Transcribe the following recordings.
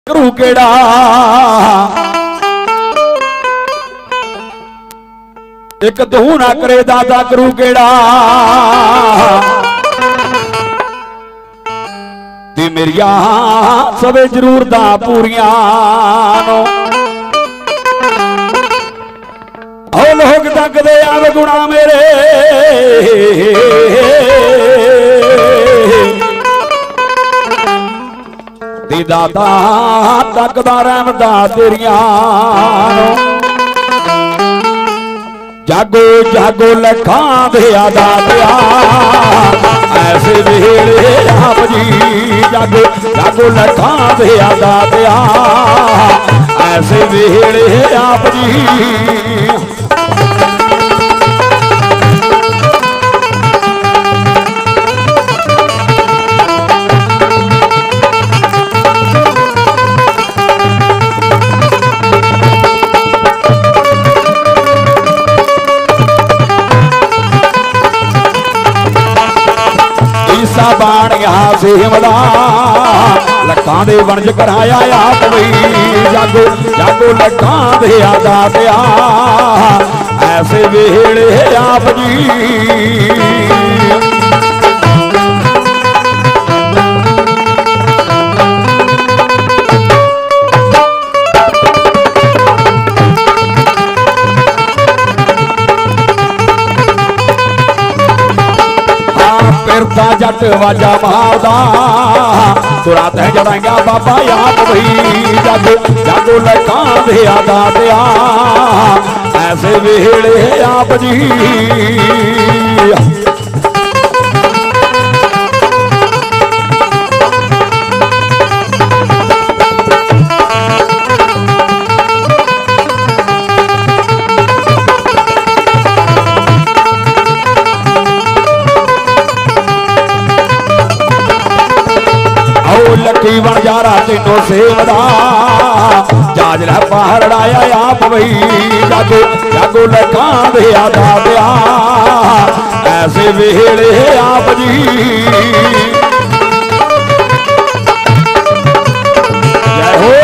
करू केड़ा एक तू ना करे दादा करू केड़ा दी मेरिया सबे जरूरतां पूरियां नो ओ लोग तकदे आवे गुणा मेरे दी दाता तकदा रहमदा तेरियां नो जागो जागो लखां दे दातिया ऐसे वेले आप जी जागो जागो लखां दे दातिया ऐसे वेले आप जी बाणिया सेवदा लखां दे वणज कराया आप वही जागो जागो लखां दे दातिया ऐसे वेले आप जी जट वाजा मारदा सुरात है जड़ांगा बाबा आप वही जागो जागो लखां दे दातिया ऐसे वेले आप जी लकी बन जारा तीनों सेवदा जाज रह पहाड़ आया आप वही जागो जागो लखां दे दातिया ऐसे वेले आप जी जय हो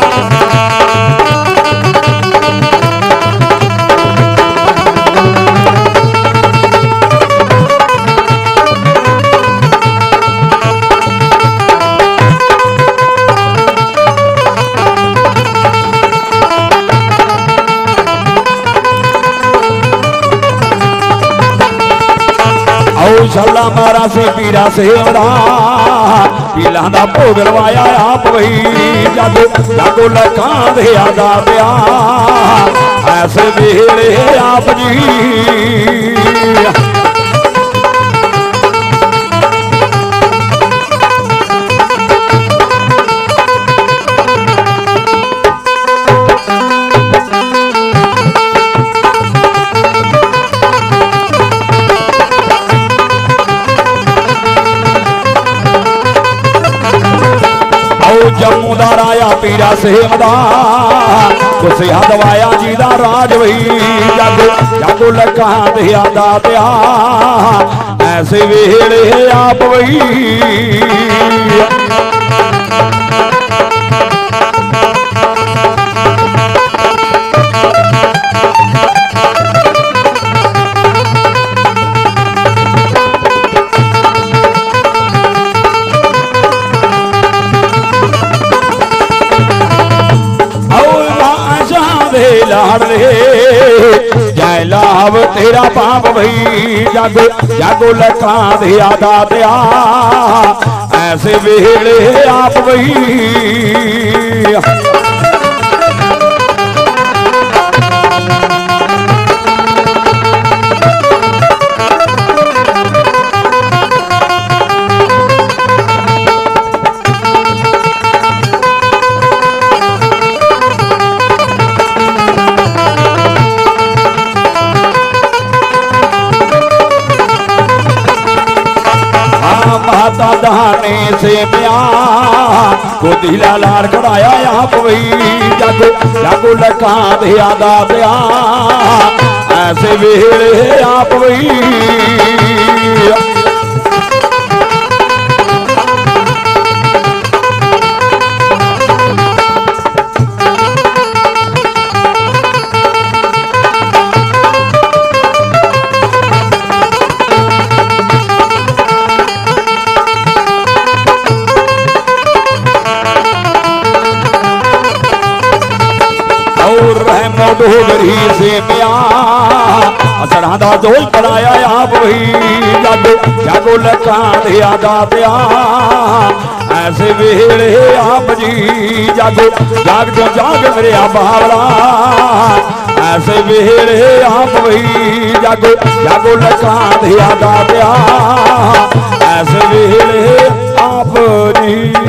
शला मारा से पीरा सेवदा पीला दा भोग लवाया आप वही जागो जागो लखां दे दातिया ऐसे वेले आप जी जम्मू दा राया पीरा सेवदा कुसिया दवाया जी दा राज वही जागो जागो लखां दे दातिया ऐसे वेले आप वही लाड़ रे जय लाभ तेरा पाप भई जागो जागो लखां दे दातिया ऐसे वेले आप वही माता दहाने से प्यार को दिला लाड़ कराया आप वही जागो जागो लखां दे दातिया ऐसे वेले आप वही डोगरी से मिया असरा दा जोई बनाया आप वही जागो जागो लखा दिया दातिया ऐसे वेले आप जी जागो जाग जो जाग मेरे बावला ऐसे वेले आप वही जागो जागो लखा दिया दातिया ऐसे वेले आप जी।